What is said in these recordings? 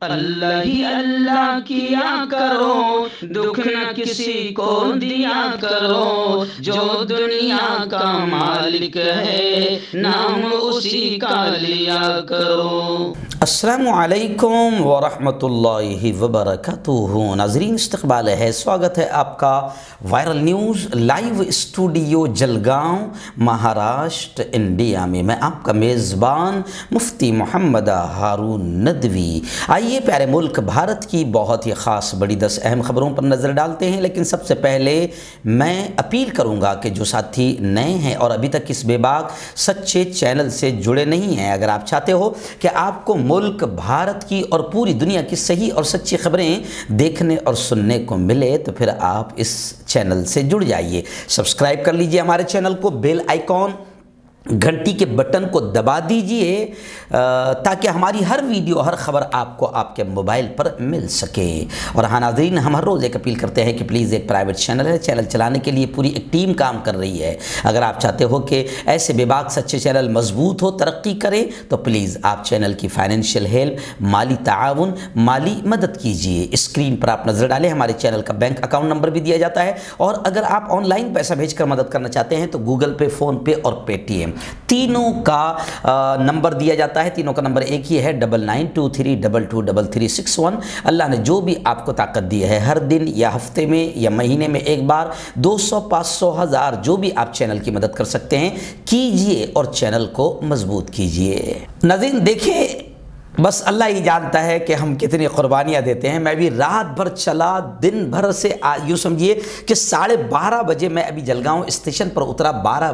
اللہ ہی اللہ کیا کرو، دکھ نہ کسی کو دیا کرو، جو دنیا کا مالک ہے نام اسی کا لیا کرو۔ السلام علیکم ورحمۃ اللہ وبرکاتہ۔ ناظرین، استقبال ہے، سواگت ہے آپ کا viral news live studio Jalgaon, Maharashtra, India میں۔ میں آپ کا میزبان مفتی محمد ہارون ندوی۔ آئیے پیارے ملک بھارت کی بہت ہی خاص بڑی 10 اہم خبروں پر نظر ڈالتے ہیں، لیکن سب سے پہلے میں اپیل کروں گا کہ جو ساتھی نئے ہیں اور ابھی تک اس بے باک سچے چینل سے جڑے نہیں ہیں، اگر آپ چاہتے ہو کہ آپ کو ملک بھارت کی اور پوری دنیا کی صحیح اور سچی خبریں دیکھنے اور سننے کو ملے، تو پھر آپ اس چینل سے جڑ جائیے۔ سبسکرائب کر لیجئے ہمارے چینل کو، بیل آئیکن گھنٹی کے بٹن کو دبا دیجئے تاکہ ہماری ہر ویڈیو، ہر خبر آپ کو آپ کے موبائل پر مل سکے۔ اور ہاں ناظرین، ہم ہر روز ایک اپیل کرتے ہیں کہ پلیز ایک پرائیویٹ چینل ہے، چینل چلانے کے لیے پوری ایک ٹیم کام کر رہی ہے۔ اگر آپ چاہتے ہو کہ ایسے بے باک سچے چینل مضبوط ہو، ترقی کرے، تو پلیز آپ چینل کی فائنینشیل ہیلپ، مالی تعاون، مالی مدد کیجئے۔ اسکرین پر آپ نظر ڈالیں، ہمارے چینل کا بینک اکاؤنٹ نمبر بھی دیا جاتا ہے، اور اگر آپ آن لائن پیسہ بھیج کر مدد کرنا چاہتے ہیں تو گوگل پے، فون پے اور پے ٹی ایم تینوں کا نمبر دیا جاتا ہے۔ تینوں کا نمبر ایک ہی ہے، 9923223361۔ اللہ نے جو بھی آپ کو طاقت دی ہے، ہر دن یا ہفتے میں یا مہینے میں ایک بار 200، 500، 1000 جو بھی آپ چینل کی مدد کر سکتے ہیں کیجئے اور چینل کو مضبوط کیجئے۔ ناظرین دیکھیں، بس اللہ ہی جانتا ہے کہ ہم کتنی قربانیاں دیتے ہیں۔ میں بھی رات بھر چلا، دن بھر سے یوں سمجھیے کہ 12:30 بجے میں ابھی جلگاؤں اسٹیشن پر اترا،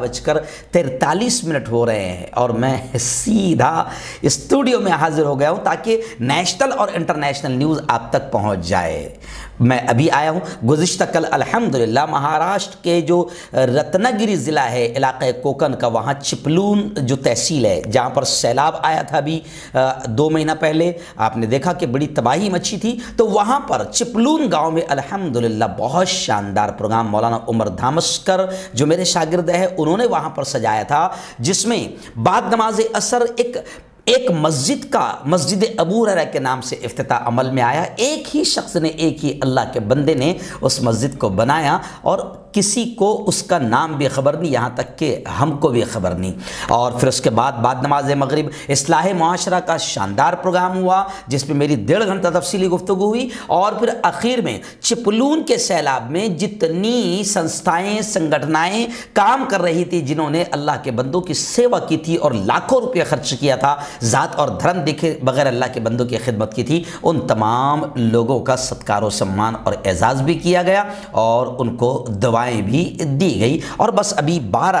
12:43 ہو رہے ہیں، اور میں سیدھا اسٹوڈیو میں حاضر ہو گیا ہوں تاکہ نیشنل اور انٹرنیشنل نیوز آپ تک پہنچ جائے۔ میں ابھی آیا ہوں، گزشتہ کل الحمدللہ مہاراشٹر کے جو رتنا گری ضلع ہے، علاقہ کوکن کا، وہاں چپلون جو تحصیل ہے جہاں پر سیلاب آیا تھا ابھی 2 مہینہ پہلے، آپ نے دیکھا کہ بڑی تباہی مچی تھی، تو وہاں پر چپلون گاؤں میں الحمدللہ بہت شاندار پروگرام مولانا عمر دھامسکر جو میرے شاگرد ہے انہوں نے وہاں پر سجایا تھا، جس میں بعد نماز اثر ایک مسجد کا، مسجد ابو ہریرہ کے نام سے افتتاح عمل میں آیا۔ ایک ہی شخص نے، ایک ہی اللہ کے بندے نے اس مسجد کو بنایا، اور کسی کو اس کا نام بھی خبر نہیں، یہاں تک کہ ہم کو بھی خبر نہیں۔ اور پھر اس کے بعد نماز مغرب اصلاح معاشرہ کا شاندار پروگرام ہوا، جس میں میری 1.5 گھنٹہ تفصیلی گفتگو ہوئی، اور پھر اخیر میں چپلون کے سیلاب میں جتنی سنستھائیں، سنگٹھنائیں کام کر رہی تھی، جنہوں نے اللہ کے بندوں کی سیوا کی تھی اور لاکھوں روپے خرچ کیا تھا، ذات اور دھرم دیکھے بغیر اللہ کے بندوں کی خدمت کی تھی، ان تمام لوگوں کا ستکار و سمان اور اعزاز بھی کیا گیا، اور ان کو دعائیں بھی دی گئی۔ اور بس ابھی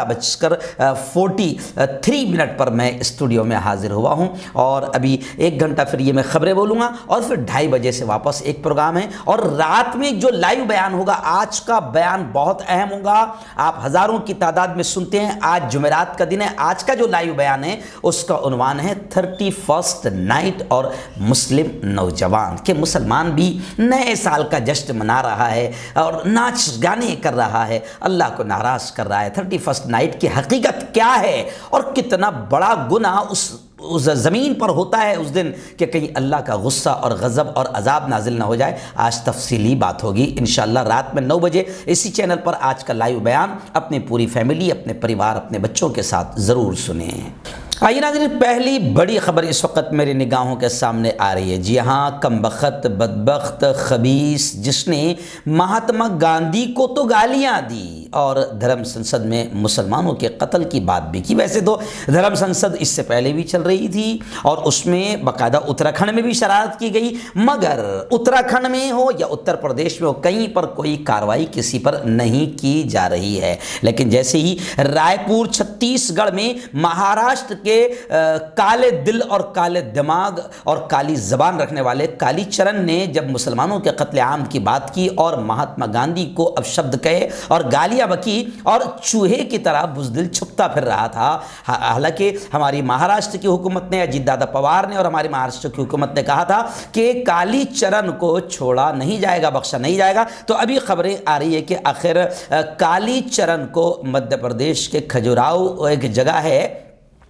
12:43 پر میں اسٹوڈیو میں حاضر ہوا ہوں، اور ابھی 1 گھنٹہ پھر یہ میں خبریں بولوں گا، اور پھر 2:30 بجے سے واپس ایک پروگرام ہے، اور رات میں جو لائیو بیان ہوگا، آج کا بیان بہت اہم ہوگا، آپ ہزاروں کی تعداد میں سنتے ہیں۔ آج جمعرات کا دن ہے، آج کا جو لائیو بیان ہے اس کا عنوان ہے 31st نائٹ اور مسلم نوجوان، کہ مسلمان بھی نئے سال کا جشن منا رہا ہے اور ناچ گانے کر رہا ہے، اللہ کو ناراض کر رہا ہے۔ 31st نائٹ کی حقیقت کیا ہے، اور کتنا بڑا گناہ اس زمین پر ہوتا ہے اس دن، کہ کہیں اللہ کا غصہ اور غضب اور عذاب نازل نہ ہو جائے۔ آج تفصیلی بات ہوگی انشاءاللہ رات میں 9 بجے اسی چینل پر آج کا لائیو بیان۔ اپنی پوری فیملی، اپنے پریوار، اپنے بچوں کے ساتھ ضرور سنیں۔ آئیے ناظرین، پہلی بڑی خبر اس وقت میری نگاہوں کے سامنے آ رہی ہے۔ جی ہاں، کمبخت، بدبخت، خبیث، جس نے مہاتما گاندھی کو تو گالیاں دی اور دھرم سنسد میں مسلمانوں کے قتل کی بات بھی کی۔ ویسے تو دھرم سنسد اس سے پہلے بھی چل رہی تھی، اور اس میں باقاعدہ اتراکھنڈ میں بھی شرارت کی گئی، مگر اتراکھنڈ میں ہو یا اتر پردیش میں ہو، کہیں پر کوئی کارروائی کسی پر نہیں کی جا رہی ہے۔ لیکن جیسے ہی رائے پور چھتیس گڑھ میں مہاراشٹر کے کالے دل اور کالے دماغ اور کالی زبان رکھنے والے کالی چرن نے جب مسلمانوں کے قتل عام کی بات کی اور مہاتما گاندھی کو اپشبد کہے اور گالیاں بکی، اور چوہے کی طرح بزدل چھپتا پھر رہا تھا، حالانکہ ہماری مہاراشٹر کی حکومت نے، اجیت دادا پوار نے اور ہماری مہاراشٹر کی حکومت نے کہا تھا کہ کالی چرن کو چھوڑا نہیں جائے گا، بخشا نہیں جائے گا، تو ابھی خبریں آ رہی ہے کہ آخر کالی چرن کو مدھیہ پردیش کے کھجوراؤ ایک جگہ ہے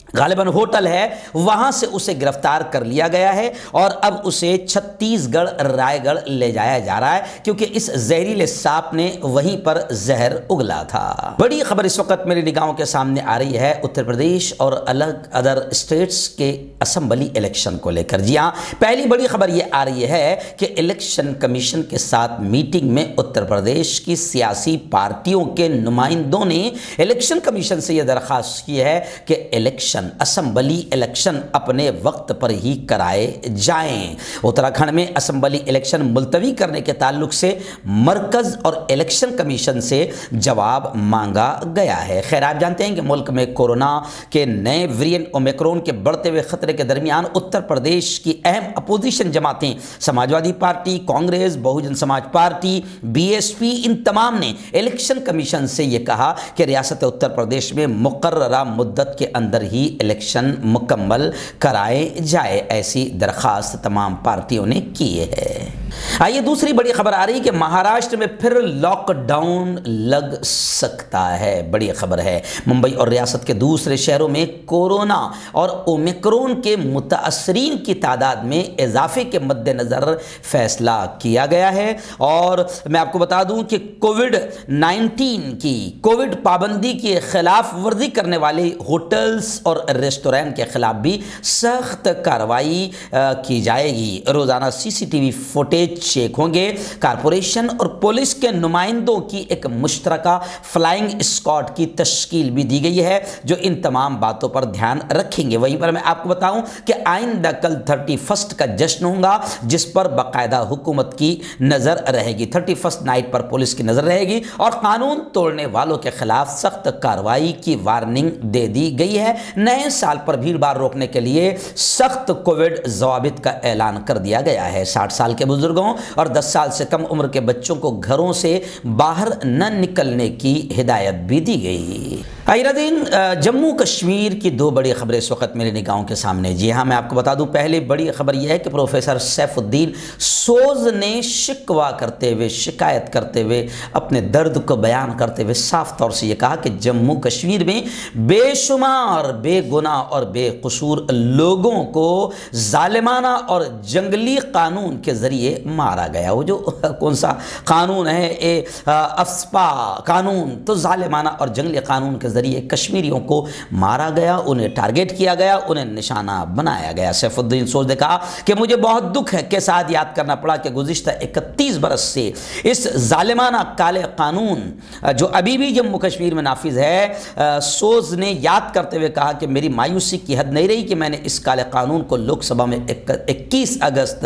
غالباً ہوٹل ہے وہاں سے اسے گرفتار کر لیا گیا ہے اور اب اسے چھتیس گڑھ رائے گڑھ لے جایا جا رہا ہے کیونکہ اس زہریلے سانپ نے وہیں پر زہر اگلا تھا۔ بڑی خبر اس وقت میری نگاہوں کے سامنے آ رہی ہے اتر پردیش اور ادر اسٹیٹس کے اسمبلی الیکشن کو لے کر۔ جی ہاں، پہلی بڑی خبر یہ آ رہی ہے کہ الیکشن کمیشن کے ساتھ میٹنگ میں اتر پردیش کی سیاسی پارٹیوں کے نمائندوں نے الیکشن کمیشن سے یہ درخواست کی ہے کہ الیکشن اسمبلی الیکشن اپنے وقت پر ہی کرائے جائیں۔ اتراکھنڈ میں اسمبلی الیکشن ملتوی کرنے کے تعلق سے مرکز اور الیکشن کمیشن سے جواب مانگا گیا ہے۔ خیر، آپ جانتے ہیں کہ ملک میں کورونا کے نئے ویرینٹ اومیکرون کے بڑھتے ہوئے خطرے کے درمیان اتر پردیش کی اہم اپوزیشن جماعتیں Samajwadi party, Congress, Bahujan Samaj party, B S P, ان تمام نے الیکشن کمیشن سے یہ کہا کہ ریاست اتر پردیش میں مقررہ مدت کے اندر ہی الیکشن مکمل کرائے جائے، ایسی درخواست تمام پارٹیوں نے کی ہے۔ آئیے دوسری بڑی خبر آ رہی ہے کہ مہاراشٹر میں پھر لاک ڈاؤن لگ سکتا ہے۔ بڑی خبر ہے، ممبئی اور ریاست کے دوسرے شہروں میں کورونا اور اومیکرون کے متاثرین کی تعداد میں اضافے کے مد نظر فیصلہ کیا گیا ہے، اور میں آپ کو بتا دوں کہ کووڈ-19 کی پابندی کی خلاف ورزی کرنے والے ہوٹلز اور ریسٹورینٹ کے خلاف بھی سخت کارروائی کی جائے گی۔ روزانہ C C T V footage check ہوں گے۔ کارپوریشن اور پولیس کے نمائندوں کی ایک مشترکہ فلائنگ اسکواڈ کی تشکیل بھی دی گئی ہے جو ان تمام باتوں پر دھیان رکھیں گے۔ وہیں پر میں آپ کو بتاؤں کہ آئندہ کل 31 کا جشن ہوگا جس پر باقاعدہ حکومت کی نظر رہے گی۔ 31 نائٹ پر پولیس کی نظر رہے گی اور قانون توڑنے والوں کے خلاف سخت کارروائی کی وارننگ دے دی گئی ہے۔ نئے سال پر بھیڑ بھاڑ روکنے کے لیے سخت کووڈ ضوابط کا اعلان کر دیا گیا ہے۔ 60 سال کے بزرگوں اور 10 سال سے کم عمر کے بچوں کو گھروں سے باہر نہ نکلنے کی ہدایت بھی دی گئی۔ ناظرین، جموں کشمیر کی دو بڑی خبریں اس وقت میری نگاہوں کے سامنے۔ جی ہاں، میں آپ کو بتا دوں، پہلی بڑی خبر یہ ہے کہ پروفیسر سیف الدین سوز نے شکوہ کرتے ہوئے، شکایت کرتے ہوئے، اپنے درد کو بیان کرتے ہوئے صاف طور سے یہ کہا کہ جموں کشمیر میں بے شمار بے گناہ اور بے قصور لوگوں کو ظالمانہ اور جنگلی قانون کے ذریعے مارا گیا۔ وہ جو کون سا قانون ہے، افسپا قانون، تو ظالمانہ اور جنگلی قانون کے ذریعے کشمیریوں کو مارا گیا، انہیں ٹارگٹ کیا گیا، انہیں نشانہ بنایا گیا۔ سیف الدین سوز نے کہا کہ مجھے بہت دکھ ہے کے ساتھ یاد کرنا پڑا کہ گزشتہ 31 برس سے اس ظالمانہ کالے قانون جو ابھی بھی جموں کشمیر میں نافذ ہے، سوز نے یاد کرتے ہوئے کہا کہ میری مایوسی کی حد نہیں رہی کہ میں نے اس کالے قانون کو لوک سبھا میں 21 اگست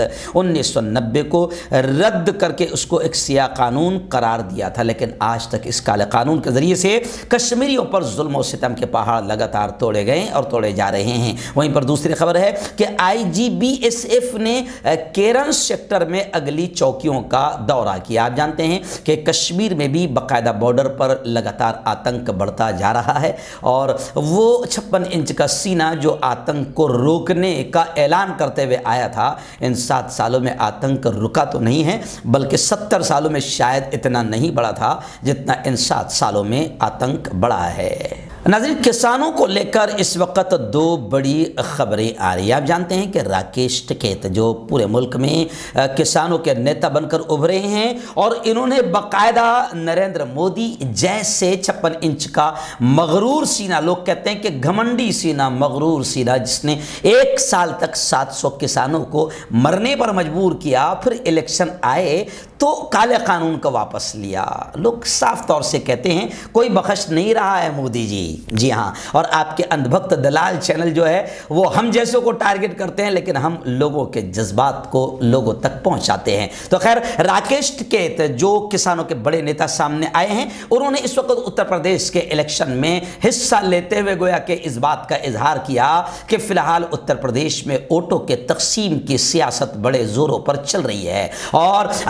1990 کو رد کر کے اس کو ایک سیاہ قانون قرار دیا تھا، لیکن آج تک اس کالے قانون کے ذریعے سے کشمیریوں پر ظلم و ستم کے پہاڑ لگاتار توڑے گئے اور توڑے جا رہے ہیں۔ وہیں پر دوسری خبر ہے کہ I G B S F نے کیرن سیکٹر میں اگلی چوکیوں کا دورہ کیا۔ آپ جانتے ہیں کہ کشمیر میں بھی باقاعدہ بارڈر پر لگاتار آتنک بڑھتا جا رہا ہے، اور وہ 56 انچ کا سینہ جو آتنک کو روکنے کا اعلان کرتے ہوئے آیا تھا، ان 7 سالوں میں آتنک رکا تو نہیں ہے، بلکہ 70 سالوں میں شاید اتنا نہیں بڑھا تھا جتنا ان 7 سالوں میں آتنک بڑھا ہے۔ ناظرین، کسانوں کو لے کر اس وقت دو بڑی خبریں آ رہی ہیں۔ آپ جانتے ہیں کہ راکیش ٹکیت جو پورے ملک میں کسانوں کے نیتا بن کر ابھرے ہیں، اور انہوں نے باقاعدہ نریندر مودی جیسے 56 انچ کا مغرور سینہ، لوگ کہتے ہیں کہ گھمنڈی سینہ، مغرور سینہ، جس نے 1 سال تک 700 کسانوں کو مرنے پر مجبور کیا، پھر الیکشن آئے تو کالے قانون کو واپس لیا۔ لوگ صاف طور سے کہتے ہیں کوئی بخش نہیں رہا ہے مودی جی۔ جی ہاں، اور آپ کے اندھبھکت دلال چینل جو ہے وہ ہم جیسوں کو ٹارگٹ کرتے ہیں، لیکن ہم لوگوں کے جذبات کو لوگوں تک پہنچاتے ہیں۔ تو خیر، راکیش ٹکیت جو کسانوں کے بڑے نیتا سامنے آئے ہیں، انہوں نے اس وقت اتر پردیش کے الیکشن میں حصہ لیتے ہوئے گویا کہ اس بات کا اظہار کیا کہ فی الحال اتر پردیش میں ووٹوں کے تقسیم کی سیاست بڑے زوروں پر چل رہی ہے، اور الپ سنکھ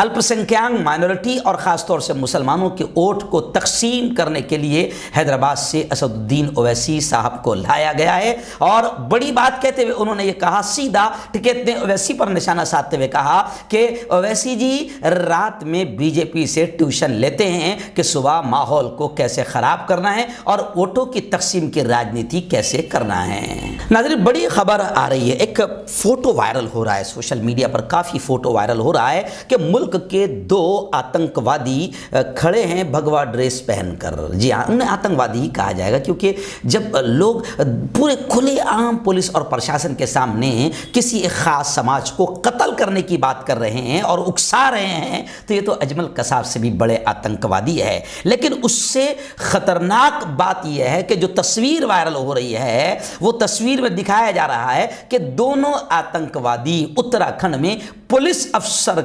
अल्पसंख्यक माइनॉरिटी और ख़ासतौर से मुसलमानों के वोट को तकसीम करने के लिए हैदराबाद से असदुद्दीन ओवैसी साहब को लाया गया है। और बड़ी बात कहते हुए उन्होंने ये कहा, सीधा टिकैत ने ओवैसी पर निशाना साधते हुए कहा कि ओवैसी जी रात में बीजेपी से ट्यूशन लेते हैं कि सुबह माहौल को कैसे ख़राब करना है और वोटों की तकसीम की राजनीति कैसे करना है। नाज़रीन, बड़ी खबर आ रही है, एक फ़ोटो वायरल हो रहा है सोशल मीडिया पर, काफ़ी फ़ोटो वायरल हो रहा है कि मुल्क के 2 आतंकवादी खड़े हैं भगवा ड्रेस पहनकर। जी हाँ, उन्हें आतंकवादी ही कहा जाएगा क्योंकि जब लोग पूरे खुलेआम पुलिस और प्रशासन के सामने किसी एक ख़ास समाज को कत्ल करने की बात कर रहे हैं और उकसा रहे हैं तो ये तो अजमल कसाब से भी बड़े आतंकवादी है। लेकिन उससे ख़तरनाक बात यह है कि जो तस्वीर वायरल हो रही है वो तस्वीर में दिखाया जा रहा है कि दोनों आतंकवादी उत्तराखंड में पुलिस अफसर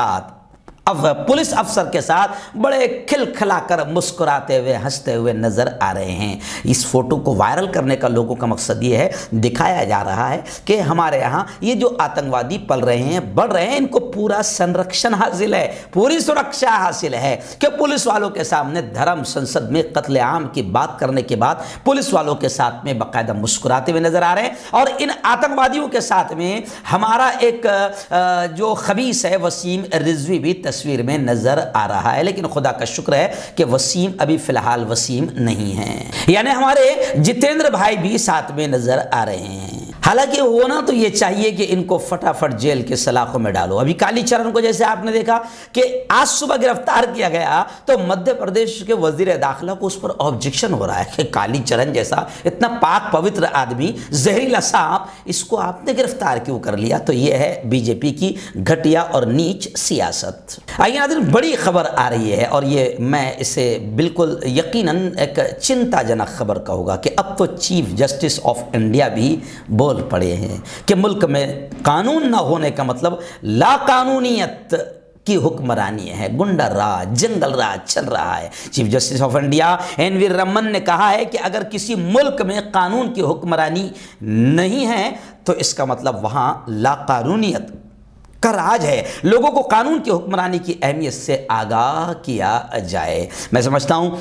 के साथ बड़े खिलखिलाकर मुस्कुराते हुए हंसते हुए नजर आ रहे हैं। इस फोटो को वायरल करने का लोगों का मकसद ये है, दिखाया जा रहा है कि हमारे यहाँ ये जो आतंकवादी पल रहे हैं, बढ़ रहे हैं, इनको पूरा संरक्षण हासिल है, पूरी सुरक्षा हासिल है कि पुलिस वालों के सामने धर्म संसद में कत्लेआम की बात करने के बाद पुलिस वालों के साथ में बाकायदा मुस्कुराते हुए नजर आ रहे हैं। और इन आतंकवादियों के साथ में हमारा एक जो खबीस है वसीम रिजवी भी तस्वीर में नजर आ रहा है। लेकिन खुदा का शुक्र है कि वसीम अभी फिलहाल वसीम नहीं है, यानी हमारे जितेंद्र भाई भी साथ में नजर आ रहे हैं। हालांकि होना तो ये चाहिए कि इनको फटाफट जेल के सलाखों में डालो। अभी कालीचरण को जैसे आपने देखा कि आज सुबह गिरफ्तार किया गया तो मध्य प्रदेश के वजीर दाखिला को उस पर ऑब्जेक्शन हो रहा है कि कालीचरण जैसा इतना पाक पवित्र आदमी, जहरीला सांप, इसको आपने गिरफ्तार क्यों कर लिया। तो ये है बीजेपी की घटिया और नीच सियासत। आइए नाज़रीन, बड़ी खबर आ रही है और ये मैं इसे बिल्कुल यकीनन एक चिंताजनक खबर कहूँगा कि अब तो चीफ जस्टिस ऑफ इंडिया भी बोल पड़े हैं कि मुल्क में कानून ना होने का मतलब लाकानूनियत की हुक्मरानी है, गुंडा राज, जंगल राज चल रहा है। Chief justice of India N V. Raman ने कहा है कि अगर किसी मुल्क में कानून की हुक्मरानी नहीं है तो इसका मतलब वहाँ लाकानूनियत का राज है। लोगों को कानून की हुक्मरानी की अहमियत से आगाह किया जाए। मैं समझता हूँ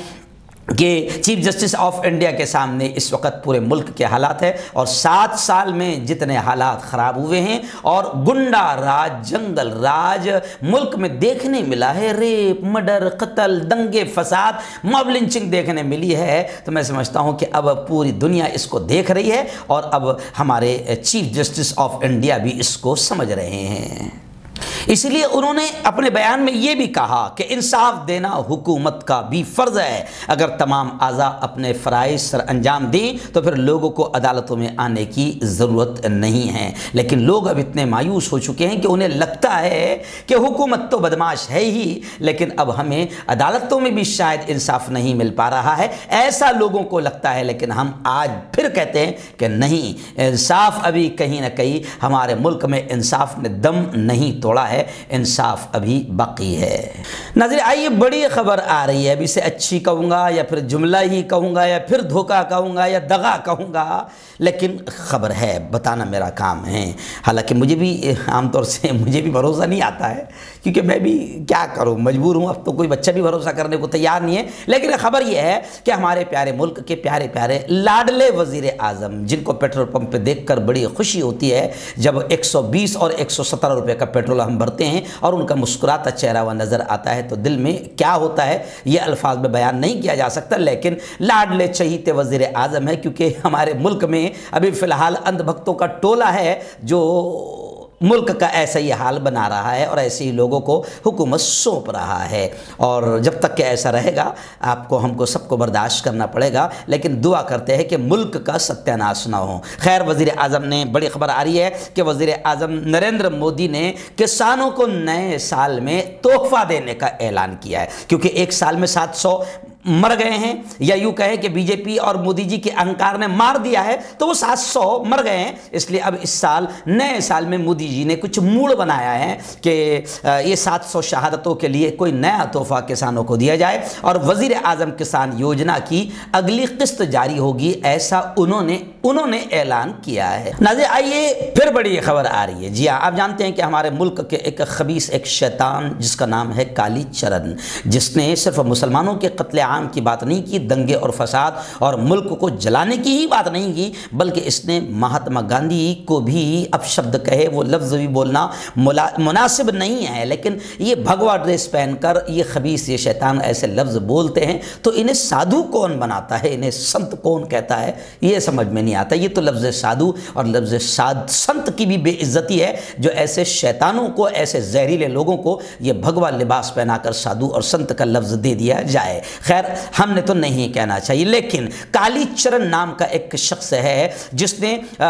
कि चीफ जस्टिस ऑफ इंडिया के सामने इस वक्त पूरे मुल्क के हालात है और 7 साल में जितने हालात ख़राब हुए हैं और गुंडा राज, जंगल राज मुल्क में देखने मिला है, रेप, मर्डर, कत्ल, दंगे, फसाद, मॉब लिंचिंग देखने मिली है, तो मैं समझता हूं कि अब पूरी दुनिया इसको देख रही है और अब हमारे चीफ जस्टिस ऑफ इंडिया भी इसको समझ रहे हैं। इसलिए उन्होंने अपने बयान में ये भी कहा कि इंसाफ देना हुकूमत का भी फ़र्ज़ है। अगर तमाम आज़ा अपने फ़राइज़ सर अंजाम दें तो फिर लोगों को अदालतों में आने की ज़रूरत नहीं है। लेकिन लोग अब इतने मायूस हो चुके हैं कि उन्हें लगता है कि हुकूमत तो बदमाश है ही, लेकिन अब हमें अदालतों में भी शायद इंसाफ नहीं मिल पा रहा है, ऐसा लोगों को लगता है। लेकिन हम आज फिर कहते हैं कि नहीं, इंसाफ अभी कहीं ना कहीं हमारे मुल्क में इंसाफ ने दम नहीं तोड़ा है, इंसाफ अभी बाकी है। नाज़रीन, आइए बड़ी खबर आ रही है, अभी से अच्छी कहूँगा या फिर जुमला ही कहूँगा या फिर धोखा कहूँगा या दगा कहूँगा, लेकिन खबर है, बताना मेरा काम है। हालांकि मुझे भी आमतौर से मुझे भी भरोसा नहीं आता है क्योंकि मैं भी क्या करूँ, मजबूर हूँ। अब तो कोई बच्चा भी भरोसा करने को तैयार नहीं है। लेकिन खबर यह है कि हमारे प्यारे मुल्क के प्यारे प्यारे लाडले वज़ीर आज़म, जिनको पेट्रोल पंप पे देखकर बड़ी खुशी होती है जब 120 और 117 रुपये का पेट्रोल हम भरते हैं और उनका मुस्कुराता चेहरा हुआ नज़र आता है, तो दिल में क्या होता है ये अल्फाज में बयान नहीं किया जा सकता। लेकिन लाडले चहीते वज़ीर आज़म है क्योंकि हमारे मुल्क में अभी फ़िलहाल अंधभक्तों का टोला है जो मुल्क का ऐसा ही हाल बना रहा है और ऐसे ही लोगों को हुकूमत सौंप रहा है। और जब तक कि ऐसा रहेगा आपको हमको सबको बर्दाश्त करना पड़ेगा, लेकिन दुआ करते हैं कि मुल्क का सत्यानाश ना हो। खैर, वज़ीर आज़म ने, बड़ी खबर आ रही है कि वज़ीर आज़म नरेंद्र मोदी ने किसानों को नए साल में तोहफा देने का ऐलान किया है क्योंकि एक साल में 700 मर गए हैं, या यूँ कहें कि बीजेपी और मोदी जी के अहंकार ने मार दिया है, तो वो 700 मर गए हैं। इसलिए अब इस साल, नए साल में मोदी जी ने कुछ मूड बनाया है कि ये 700 शहादतों के लिए कोई नया तोहफा किसानों को दिया जाए और वजीर आजम किसान योजना की अगली किस्त जारी होगी, ऐसा उन्होंने ऐलान किया है। नाज़रीन, आइए फिर बड़ी खबर आ रही है। जी हाँ, आप जानते हैं कि हमारे मुल्क के एक खबीस, एक शैतान जिसका नाम है काली चरण, जिसने सिर्फ मुसलमानों के कत्ले आम की बात नहीं की, दंगे और फसाद और मुल्क को जलाने की ही बात नहीं की, बल्कि इसने महात्मा गांधी को भी अपशब्द कहे। वो लफ्ज़ भी बोलना मुनासिब नहीं है, लेकिन ये भगवा ड्रेस पहनकर ये खबीस, ये शैतान ऐसे लफ्ज़ बोलते हैं तो इन्हें साधु कौन बनाता है, इन्हें संत कौन कहता है, ये समझ में नहीं आता। ये तो लफ्ज़ साधु और लफ्ज़ संत की भी बेइज्जती है, जो ऐसे शैतानों को, ऐसे जहरीले लोगों को ये भगवा लिबास पहनाकर साधु और संत का लफ्ज़ दे दिया जाए। खैर, हमने तो नहीं कहना चाहिए, लेकिन काली चरण नाम का एक शख्स है जिसने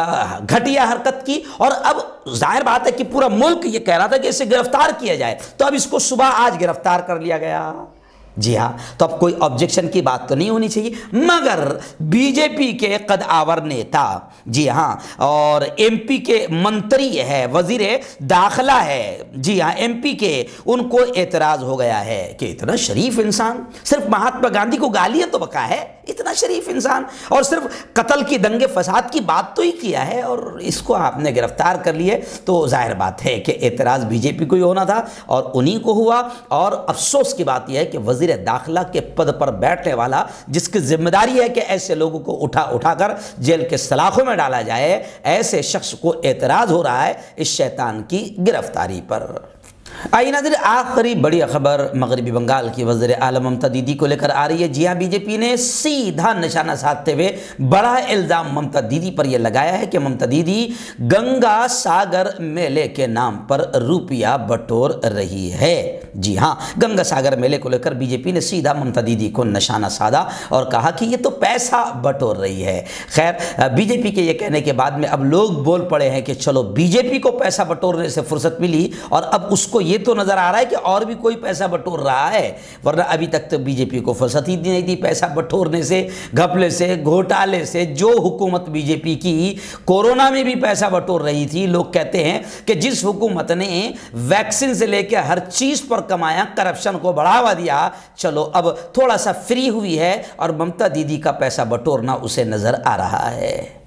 घटिया हरकत की, और अब जाहिर बात है कि पूरा मुल्क ये कह रहा था कि इसे गिरफ्तार किया जाए, तो अब इसको सुबह आज गिरफ्तार कर लिया गया। जी हाँ, तो अब कोई ऑब्जेक्शन की बात तो नहीं होनी चाहिए, मगर बीजेपी के कद आवर नेता, जी हाँ, और एमपी के मंत्री है, वजीर दाखिला है, जी हाँ, एमपी के, उनको एतराज़ हो गया है कि इतना शरीफ इंसान सिर्फ महात्मा गांधी को गालियाँ तो बका है, इतना शरीफ इंसान, और सिर्फ कत्ल की, दंगे फसाद की बात तो ही किया है, और इसको आपने गिरफ्तार कर लिए। तो जाहिर बात है कि एतराज़ बीजेपी को ही होना था और उन्हीं को हुआ। और अफसोस की बात यह है कि वज़ीर दाखिला के पद पर बैठने वाला, जिसकी जिम्मेदारी है कि ऐसे लोगों को उठाकर जेल के सलाखों में डाला जाए, ऐसे शख्स को एतराज़ हो रहा है इस शैतान की गिरफ्तारी पर। आइए नाज़रीन, आखिरी बड़ी खबर मगरबी बंगाल की वज़ीर आला ममता दीदी को लेकर आ रही है। जी हाँ, बीजेपी ने सीधा निशाना साधते हुए बड़ा इल्ज़ाम ममता दीदी पर यह लगाया है कि ममता दीदी गंगा सागर मेले के नाम पर रुपया बटोर रही है। जी हाँ, गंगा सागर मेले को लेकर बीजेपी ने सीधा ममता दीदी को निशाना साधा और कहा कि ये तो पैसा बटोर रही है। खैर, बीजेपी के ये कहने के बाद में अब लोग बोल पड़े हैं कि चलो, बीजेपी को पैसा बटोरने से फुर्सत मिली और अब उसको ये तो नजर आ रहा है कि और भी कोई पैसा बटोर रहा है, वरना अभी तक तो बीजेपी को फुर्सत ही नहीं थी पैसा बटोरने से, घपले से, घोटाले से। जो हुकूमत बीजेपी की कोरोना में भी पैसा बटोर रही थी, लोग कहते हैं कि जिस हुकूमत ने वैक्सीन से लेकर हर चीज पर कमाया, करप्शन को बढ़ावा दिया, चलो अब थोड़ा सा फ्री हुई है और ममता दीदी का पैसा बटोरना उसे नजर आ रहा है।